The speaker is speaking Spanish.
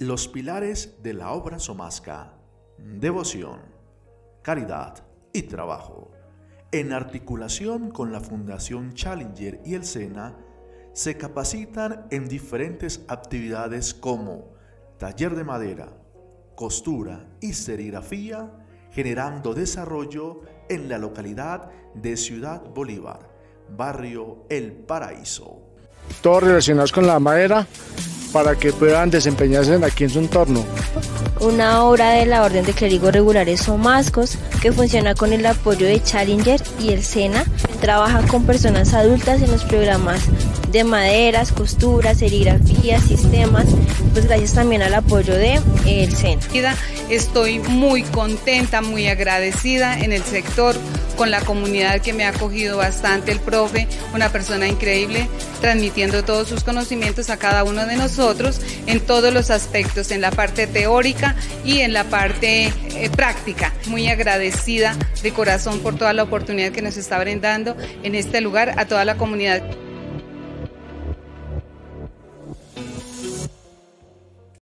Los pilares de la obra Somasca: devoción, caridad y trabajo. En articulación con la Fundación Challenger y el SENA, se capacitan en diferentes actividades como taller de madera, costura y serigrafía, generando desarrollo en la localidad de Ciudad Bolívar, barrio El Paraíso. Todos relacionados con la madera para que puedan desempeñarse aquí en su entorno. Una obra de la Orden de Clérigos Regulares Somascos que funciona con el apoyo de Challenger y el SENA. Trabaja con personas adultas en los programas de maderas, costuras, serigrafía, sistemas, pues gracias también al apoyo de el SENA. Estoy muy contenta, muy agradecida en el sector, con la comunidad que me ha acogido bastante, el profe, una persona increíble, transmitiendo todos sus conocimientos a cada uno de nosotros en todos los aspectos, en la parte teórica y en la parte práctica. Muy agradecida de corazón por toda la oportunidad que nos está brindando en este lugar a toda la comunidad.